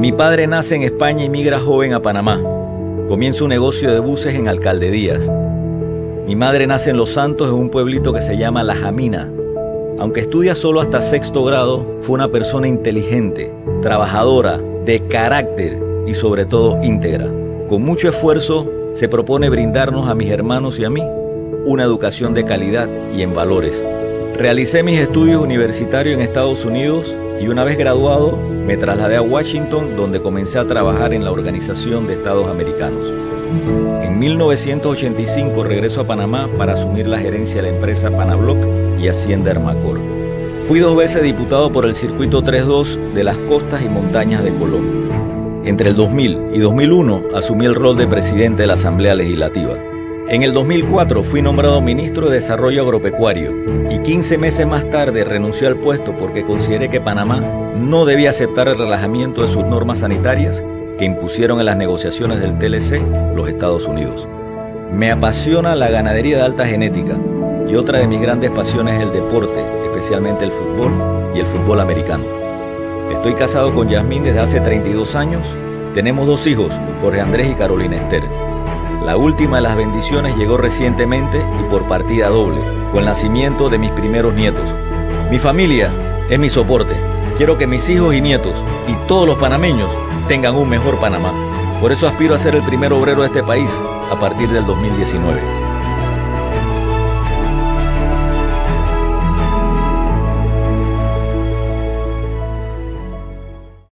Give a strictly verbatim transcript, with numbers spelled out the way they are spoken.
Mi padre nace en España y migra joven a Panamá. Comienza un negocio de buses en Alcaldedías. Mi madre nace en Los Santos, en un pueblito que se llama La Jamina. Aunque estudia solo hasta sexto grado, fue una persona inteligente, trabajadora, de carácter y sobre todo íntegra. Con mucho esfuerzo se propone brindarnos a mis hermanos y a mí una educación de calidad y en valores. Realicé mis estudios universitarios en Estados Unidos y una vez graduado me trasladé a Washington, donde comencé a trabajar en la Organización de Estados Americanos. En mil novecientos ochenta y cinco regreso a Panamá para asumir la gerencia de la empresa Panabloc y Hacienda Hermacor. Fui dos veces diputado por el Circuito tres dos de las costas y montañas de Colón. Entre el dos mil y dos mil uno asumí el rol de presidente de la Asamblea Legislativa. En el dos mil cuatro fui nombrado ministro de Desarrollo Agropecuario y quince meses más tarde renuncié al puesto porque consideré que Panamá no debía aceptar el relajamiento de sus normas sanitarias que impusieron en las negociaciones del T L C los Estados Unidos. Me apasiona la ganadería de alta genética y otra de mis grandes pasiones es el deporte, especialmente el fútbol y el fútbol americano. Estoy casado con Yasmín desde hace treinta y dos años. Tenemos dos hijos, Jorge Andrés y Carolina Esther. La última de las bendiciones llegó recientemente y por partida doble, con el nacimiento de mis primeros nietos. Mi familia es mi soporte. Quiero que mis hijos y nietos y todos los panameños tengan un mejor Panamá. Por eso aspiro a ser el primer obrero de este país a partir del dos mil diecinueve.